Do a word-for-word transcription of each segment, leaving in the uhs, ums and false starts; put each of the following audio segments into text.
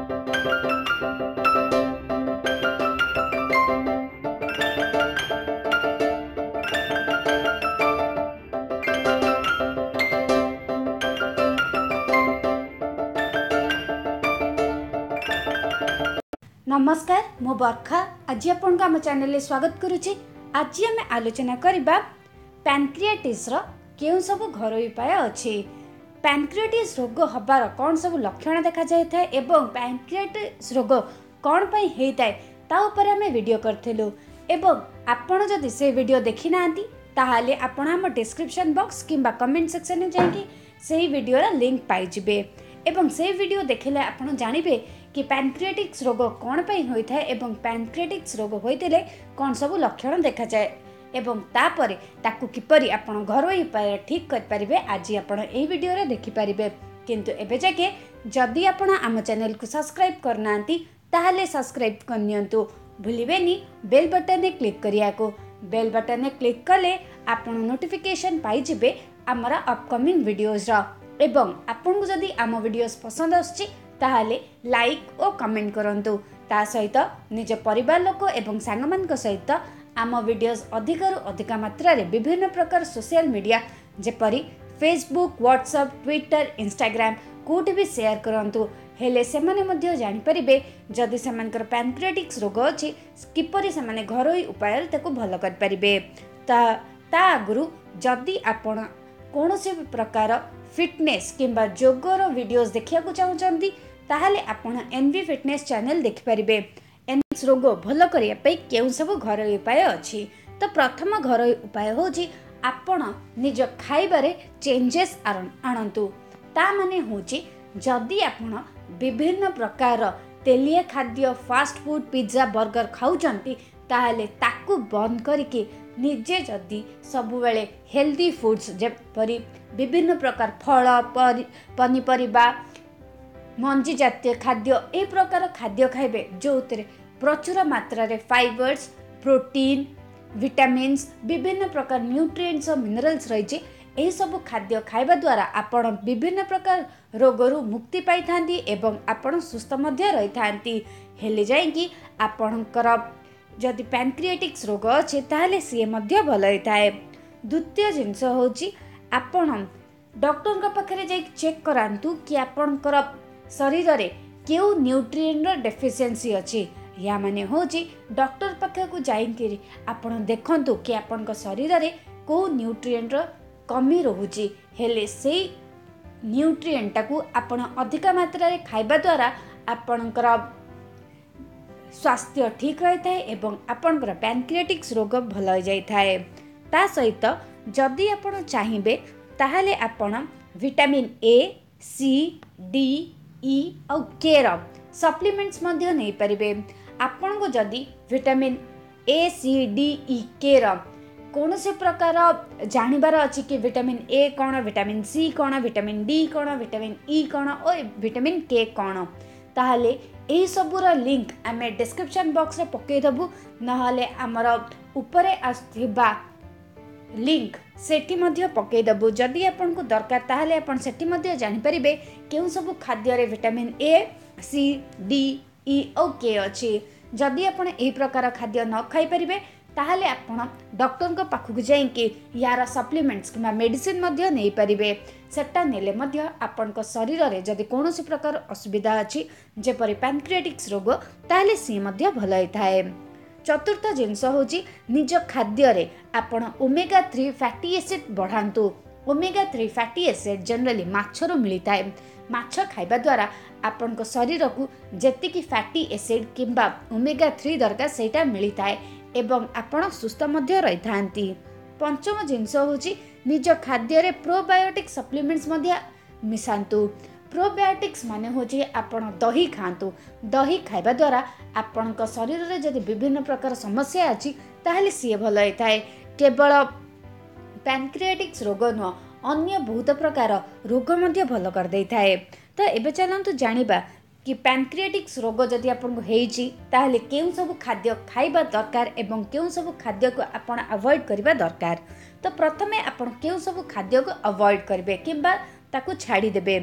नमस्कार मो बरखा आज आपन आम चैनल स्वागत करुच्ची। आज आम आलोचना करबा पैंक्रियाटिस रो केउ सब घरोई उपाय अछि। पैंक्रियाटिस रोग हबार कौन सब लक्षण देखा जाय था एवं पैंक्रियाटिस रोग कौन पई हेइताय ता ऊपर आम वीडियो करथिलु एवं आपण जदि से वीडियो देखि नांती ताहाले आपण हम डिस्क्रिप्शन बॉक्स किंबा कमेंट सेक्शन में जाके सेही वीडियो रा लिंक पाई जिबे एवं से वीडियो देखिले आपण जानिबे कि पैंक्रियाटिस रोग कौन पई होई थाए एवं पैंक्रियाटिस रोग होइतिले कौन सब लक्षण देखा जाए एवं तापरे ताकू किपरि आपण घरोई उपाय ठीक कर परिबे आज आपण एही वीडियो रे देखि परिबे। किंतु एबे जाके जदि आपण आम चैनल को सब्सक्राइब करनांती ताहाले सब्सक्राइब करनियंतु भूलिबेनी बेल बटन ने क्लिक करिया को। बेल बटन ने क्लिक कले आपण नोटिफिकेशन पाई जिबे हमरा अपकमिंग वीडियोज रा एवं आपण को जदि आम वीडियोस पसंद आछि ताहाले लाइक और कमेंट करंतु। ता सहित निज परिवार लोक एवं सांगमान सहित आम वीडियोस अधिक रु अधिक मात्रा रे विभिन्न प्रकार सोशल मीडिया जेपरी फेसबुक व्हाट्सएप ट्विटर इंस्टाग्राम कोठी भी शेयर करंतु हेले सेमाने मध्य जानि परिबे जदि सेमानकर पैंक्रियाटिस रोग अछि किपरि सेमाने घरोई उपाय रे ताको भलो कर परिबे। ता ता आगुरु जदि आपण कोनोसी प्रकार फिटनेस किंबा योगर वीडियोस देखिया को चाहउचंती ताहाले आपण एनवी फिटनेस चैनल देखि परिबे। एनवी रोग भलो करिया पई केउ सब घरोई उपाय अछि। तो प्रथम घरोई उपाय होची आपण निज खाइबारे चेंजेस आनंतु। ता माने होची जदि आपण विभिन्न प्रकार तेलिया खाद्य फास्ट फूड पिज्जा बर्गर खाउचंती ताहाले ताकू बंद करिके निजे जदि सबु बेले हेल्दी फूड्स जेपरि विभिन्न प्रकार फल पनीपरिबा मंजी जातीय खाद्य ए प्रकार खाद्य खाइबे जो प्रचुर मात्रा रे फाइबर्स प्रोटीन विटामिन्स विभिन्न प्रकार न्यूट्रिएंट्स और मिनरल्स रही एही सब खाद्य खाइबा द्वारा आपण विभिन्न प्रकार रोगरू मुक्ति पाई थांती एवं आपण सुस्थ मध्य रही थांती। हेले जाई कि आपणकर जदि पैंक्रियाटिस रोग अछि ताहाले से मध्य भलो होइताए। द्वितीय जिंस होची आपण डॉक्टर का पाखरे जाई चेक करांतु कि आपणकर शरीर रे केउ न्यूट्रिएंट रो डेफिशिएंसी अछि। या माने होची डॉक्टर पाखे को जाई कि आपण देखंतु कि आपणकर शरीर रे को न्यूट्रिएंट रो कमी रहुची हेले से न्यूट्रिएंट टाकू आपण अधिक मात्रा रे खाइबा द्वारा आपणकर स्वास्थ्य ठीक रही थाए एवं आपणकर पैंक्रियाटिस रोग भल हो जाई थाए। ता सहित जदि आपण चाहिबे ताहाले आपण vitamin A C D E और के रो सप्लीमेंट्स मध्य नै परिबे। आपण को जदि vitamin A C D E के रो कौन से प्रकार जानिबार अछि कि विटामिन ए कौन विटामिन सी कौन विटामिन डी कौन विटामिन ई कौन और विटामिन के कौन ताहाले एही सबुर लिंक आमे डिस्क्रिप्शन बॉक्स रे पके दबु नहले हमर ऊपर आथिबा लिंक सेठी मध्य पके दबु। जदि आपन को दरकार ताहाले आपन सेठी मध्य जानि परिबे केउ सब खाद्य रे vitamin A C D E और के अछि। जदि आपन एही प्रकार खाद्य न खाई परिबे ताहाले आपण डॉक्टर को पाखु जाई कि यार सप्लीमेंट्स किबा मेडिसिन मध्य नै परिबे। सेटा नेले मध्य आपण को शरीर रे जदि कोनोसी प्रकार असुविधा अछि जेपरि पैंक्रियाटिस रोग ताहाले से मध्य भल होइथाए। चतुर्थ जिंस होची निज खाद्य रे आपण ओमेगा थ्री फैटी एसिड बढ़ांतु। Omega three fatty acid generally माछरो मिलिथाए। माछ खाइबा द्वारा आपण को शरीर को जेतिकी फैटी एसिड किंबा ओमेगा थ्री दरकार सेटा मिलिथाए एवं आपण सुस्थ मध्य रही थांती। पंचम जिंस होची निज खाद्य रे प्रोबायोटिक सप्लीमेंट्स मध्य मिसांतु। प्रोबायोटिक्स माने होची आपण दही खांतु। दही खाइबा द्वारा आपण को शरीर रे जदि विभिन्न प्रकार समस्या अछि ताहाले सिए भल होइथाए। केवल पैंक्रियाटिस रोग न अन्य बहुत प्रकार रोग मध्य भल कर देइथाए। तो एबे चलंतु जानिबा कि पैंक्रियाटिस रोग जदि आपन हेइची ताहले केउ सब खाद्य खाइबा दरकार एवं केउ सब खाद्य को आपण अवॉइड करिबा दरकार। तो प्रथमे आपण केउ सब खाद्य को अवॉइड करिवे किबा ताकू छाड़ी देबे।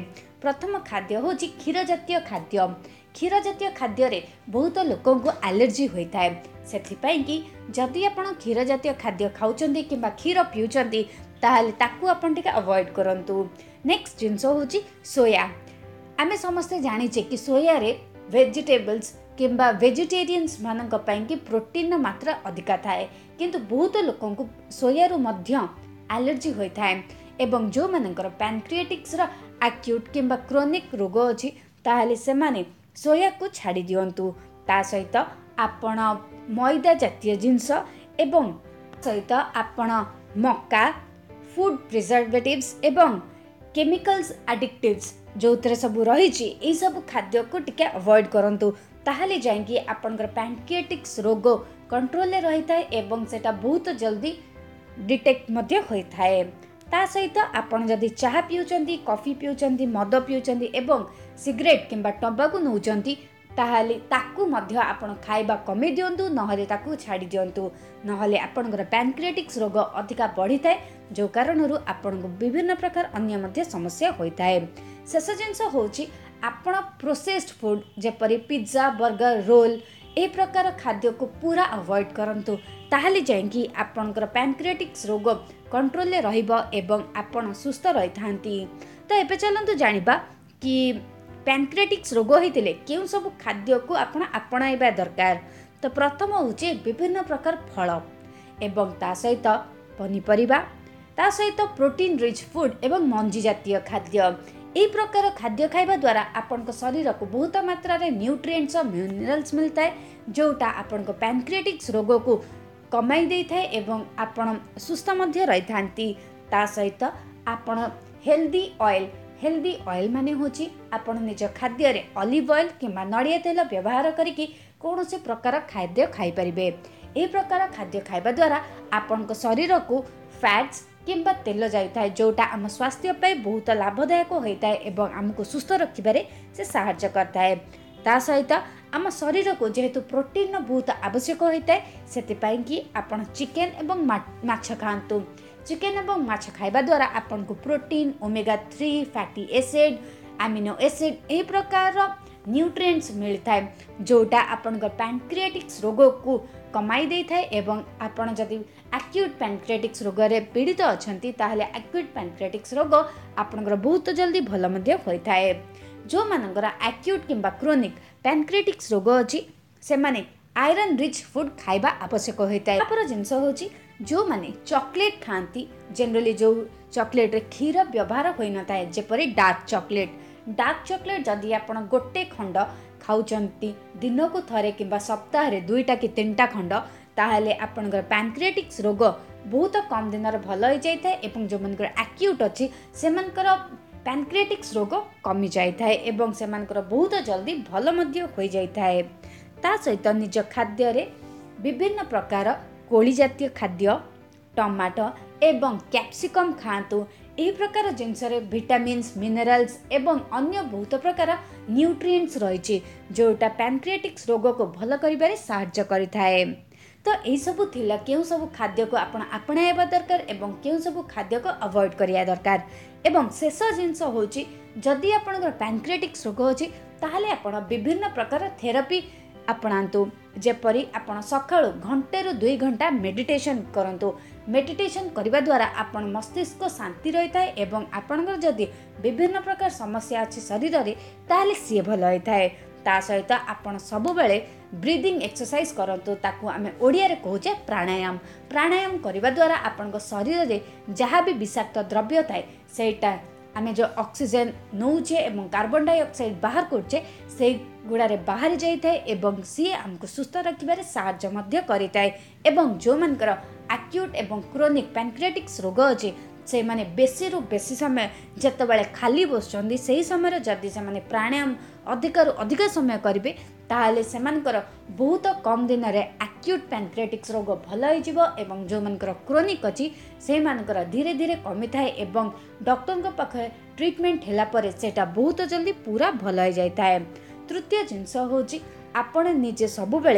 प्रथम खाद्य हूँ क्षीर जातीय खाद्य। क्षीर जातीय खाद्य बहुत लोक एलर्जी होता है से कि जदि आप क्षीर जातीय खाद्य खाऊँ कि क्षीर पीउछंती ताहले ताकू आपण टिके अवॉइड करंतु। नेक्स्ट जिनस हूँ सोया। आमे समस्ते जानिचे कि सोया रे वेजिटेबल्स किंबा वेजिटेरियंस मानक कि प्रोटीन मात्रा अधिका थाए किंतु बहुत लोक सोया रु मध्य एलर्जी होता है एवं जो मानकर पैनक्रिएटिक्स रा एक्यूट किंबा क्रोनिक रोग अछि ताहले से माने सोया को छाड़ी दियंतु। ता सहित आपण मैदा जातीय जिनस एवं सहित आपण मक्का फूड प्रिजर्वेटिव्स एवं केमिकल्स एडिक्टिव्स जो थे सब रही यही सब खाद्य को टिके अवॉइड करंतु ताहले जाइए आपनकर पैनक्रिएटिक्स रोग कंट्रोल रही था एवं सेटा बहुत जल्दी डिटेक्ट मध्य होता है। ता सहित आपण जदि चाह पिउचंती कॉफी पिउचंती मद पिउचंती एवं सिगरेट किंबा टंबाकू नौचंती ताहले ताकू मध्य आपण खाइबा कमी दियंतु नहले ताकू छाड़ी दियंतु नहले आपनकर पैनक्रिएटिक्स रोग अधिका बढ़ी थाए जो कारणरू आपण विभिन्न प्रकार अन्य मध्य समस्या होता है। शेष जिनस होची आपण प्रोसेस्ड फूड जेपरी पिज्जा बर्गर रोल ए प्रकार खाद्य को पूरा अवॉइड करंतु ताहले जाइए आपनकर पैनक्रिएटिक्स रोग कंट्रोल रहिबो एवं आपण सुस्थ रही थांती। तो एबे चलंतु जानिबा कि पैनक्रिएटिक्स रोग होइतिले केउ सब खाद्य को आपण अपनाइबा दरकार। तो प्रथम होचे विभिन्न प्रकार फल एवं ता सहित पनीपरिबा ता सहित प्रोटीन रिच फूड एवं मंजी जातीय खाद्य। एही प्रकार खाद्य खाइबा द्वारा आपन शरीर को बहुत मात्रा रे न्यूट्रिएंट्स और मिनरल्स मिलता है जोटा आपन पैनक्रिएटिक्स रोग को कमाई दे थाए एवं आपण सुस्थ मध्य रही थांती। ता सहित आपण हेल्दी ऑयल हेल्दी ऑयल माने होची आपण निज खाद्य रे ऑलिव ऑयल किंबा नड़िया तेल व्यवहार करिकी कौन से प्रकार खाद्य खाई परिबे। एही प्रकार खाद्य खाइबा द्वारा आपण शरीर को फैट्स किंबा तेल जाइए जोटा आम स्वास्थ्य पे बहुत लाभदायक होता है एवं आमको सुस्थ रखिबारे से सहायता करता है। ता सहित आम शरीर को जेहेतु प्रोटीन बहुत आवश्यक होता है सेतिपाई कि आपण चिकेन एवं माछ खातु। चिकेन एवं माछ खाइबा द्वारा आपन को protein omega three fatty acid amino acid ए प्रकार न्यूट्रिएंट्स मिलता है जोटा आपन पैनक्रिएटिक्स रोग को कमाई दे थाए एवं आपण जदि एक्यूट पैनक्रिएटिक्स रोग रे पीड़ित अछंती ताहले एक्यूट पैनक्रिएटिक्स रोग आपनकर बहुत जल्दी भल मध्य होता है। जो मानकर एक्यूट किंबा क्रोनिक पैनक्रिएटिक्स रोग अछि से माने आयरन रिच फूड खाइबा आवश्यक होता है। पर जिनस होची जो माने चॉकलेट खाती जनरली जो चॉकलेट रे क्षीर व्यवहार होई नता है जेपरी डार्क चॉकलेट डार्क चॉकलेट जदि आपण गोटे खंड खाउचंती दिन को थरे किंबा सप्ताह रे दुईटा कि तीनटा खंड ताहले आपनकर पैनक्रिएटिक्स रोग बहुत कम दिन रे भल हो जाय थाए एवं जो मनकर एक्यूट अछि सेमनकर पैनक्रिएटिक्स रोग कमी जाय थाए एवं सेमनकर बहुत जल्दी भल मध्य हो जाय थाए। ता सहित निज खाद्य रे विभिन्न प्रकार कोली जातीय खाद्य टमाटो एवं कैप्सिकम खातु। एही प्रकार जिनस विटामिन्स मिनरल्स एवं अन्य बहुत प्रकार न्यूट्रिएंट्स रही जोटा पैनक्रिएटिक्स रोग को भल करिबारे सहायता करिथाए। तो यही सब थिला केउ सब खाद्य को आपण अपनाइबा दरकार एवं केउ सब खाद्य को अवॉइड करिया दरकार। एवं शेष जिनस होची जदि आपनकर पैनक्रिएटिक्स रोग होची ताहले आपण विभिन्न प्रकार थेरापी अपनातु जेपरी आपण सकाळु घंटे रु दुई घंटा मेडिटेशन करंतु। मेडिटेशन करबा द्वारा आपण मस्तिष्क शांति रही थाए एवं आपनकर जदि विभिन्न प्रकार समस्या अछि शरीर रे ताहले सी भल होई थाए। ता सहित आपण सब बेले ब्रीदिंग एक्सरसाइज करंतु ताकू आमे ओडिया रे कहूचे प्राणायाम। प्राणायाम करबा द्वारा आपनकर शरीर रे जहाँ भी विषाक्त द्रव्य थाए सेटा आमे जो ऑक्सीजन नौचे एवं कार्बन डाइऑक्साइड बाहर करछे से गुड़ारे बाहर जाइए एवं सी आमको सुस्थ रखिबारे साहाय्य मध्य करिताए। एवं जो मानकर एक्यूट एवं क्रोनिक पैनक्रिएटिक्स रोग अछि से माने बेसी रु बेसी समय जतबेले खाली बसचंदी सही समय जदि से माने प्राणायाम अधिक रु अधिक समय करिवे ताहले सेमानकर बहुत कम दिन रे एक्यूट पैनक्रिएटिक्स रोग भल हो जिवो एवं जो मानकर क्रोनिक अछि से मानकर धीरे धीरे कमी थाए एवं डॉक्टर को पाखे ट्रीटमेंट हैला परे सेटा बहुत जल्दी पूरा भल हो जाय थाए। तृतीय जिनस होची आपण निजे सब बेले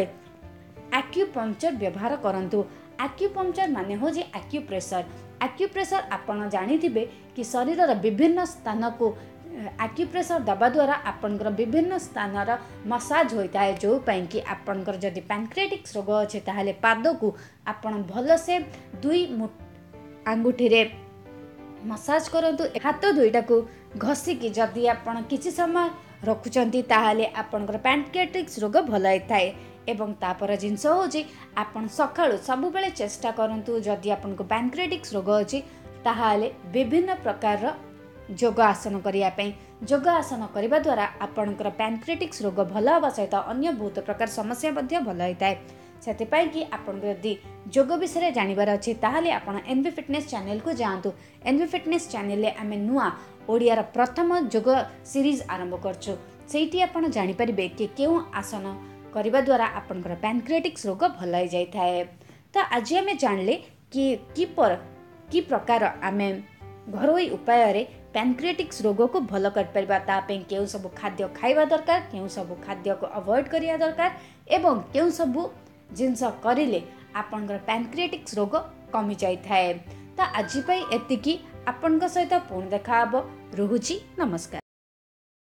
एक्यूपंक्चर व्यवहार करंतु। एक्यूपंक्चर माने हो जे एक्यूप्रेशर। एक्यूप्रेशर आपण जानिथिबे कि शरीर रा विभिन्न स्थान को ଆକ୍ୟୁପ୍ରେସର ଦେବା ଦ୍ୱାରା ଆପଣଙ୍କର ବିଭିନ୍ନ ସ୍ଥାନର ମସାଜ ହୋଇଥାଏ, ଯେଉଁପାଇଁ ଆପଣଙ୍କର ଯଦି ପ୍ୟାନକ୍ରିଆଟିକ୍ସ ରୋଗ ଅଛି ତାହେଲେ ପାଦକୁ ଆପଣ ଭଲସେ ଦୁଇ ଆଙ୍ଗୁଠିରେ ମସାଜ କରନ୍ତୁ। ହାତ ଦୁଇଟାକୁ ଘଷିକି ଯଦି ଆପଣ କିଛି ସମୟ ରଖୁଛନ୍ତି ତାହେଲେ ଆପଣଙ୍କର ପ୍ୟାନକ୍ରିଆଟିକ୍ସ ରୋଗ ଭଲ ହୋଇଥାଏ। ଏବଂ ତାପର ଜିନିଷ ହେଉଛି ଆପଣ ସକାଳୁ ସବୁବେଳେ ଚେଷ୍ଟା କରନ୍ତୁ, ଯଦି ଆପଣଙ୍କୁ ପ୍ୟାନକ୍ରିଆଟିକ୍ସ ରୋଗ ଅଛି ତାହେଲେ ବିଭିନ୍ନ ପ୍ରକାରର ଯୋଗ ଆସନ କରିବା ପାଇଁ। ଯୋଗ ଆସନ କରିବା ଦ୍ୱାରା ଆପଣଙ୍କର ପ୍ୟାନକ୍ରିଆଟିକ୍ସ ରୋଗ ଭଲ ହେବା ସହିତ ଅନ୍ୟ ବହୁତ ପ୍ରକାର ସମସ୍ୟା ମଧ୍ୟ ଭଲ ହୋଇଥାଏ। ସେଥିପାଇଁ କି ଆପଣଙ୍କୁ ଯଦି ଯୋଗ ବିଷୟରେ ଜାଣିବାର ଅଛି ତାହେଲେ ଆପଣ ଏନ୍ଭି ଫିଟନେସ୍ ଚ୍ୟାନେଲକୁ ଯାଆନ୍ତୁ। ଏନ୍ଭି ଫିଟନେସ୍ ଚ୍ୟାନେଲରେ ଆମେ ନୂଆ ଓଡ଼ିଆର ପ୍ରଥମ ଯୋଗ ସିରିଜ୍ ଆରମ୍ଭ କରୁଛୁ। ସେଇଠି ଆପଣ ଜାଣିପାରିବେ କି କେଉଁ ଆସନ କରିବା ଦ୍ୱାରା ଆପଣଙ୍କର ପ୍ୟାନକ୍ରିଆଟିକ୍ସ ରୋଗ ଭଲ ହୋଇଯାଇଥାଏ। ତ ଆଜି ଆମେ ଜାଣିଲେ କି କିପର କି ପ୍ରକାର ଆମେ ଘରୋଇ ଉପାୟରେ ପ୍ୟାନକ୍ରିଆଟିକ୍ସ ରୋଗକୁ ଭଲ କରିପାରିବା, ତା ପାଇଁ କେଉଁ ସବୁ ଖାଦ୍ୟ ଖାଇବା ଦରକାର, କେଉଁ ସବୁ ଖାଦ୍ୟକୁ ଆଭଏଡ଼ କରିବା ଦରକାର ଏବଂ କେଉଁ ସବୁ ଜିନିଷ କରିଲେ ଆପଣଙ୍କର ପ୍ୟାନକ୍ରିଆଟିକ୍ସ ରୋଗ କମିଯାଇଥାଏ। ତ ଆଜି ପାଇଁ ଏତିକି। ଆପଣଙ୍କ ସହିତ ପୁଣି ଦେଖା ହେବ। ରହୁଛି, ନମସ୍କାର।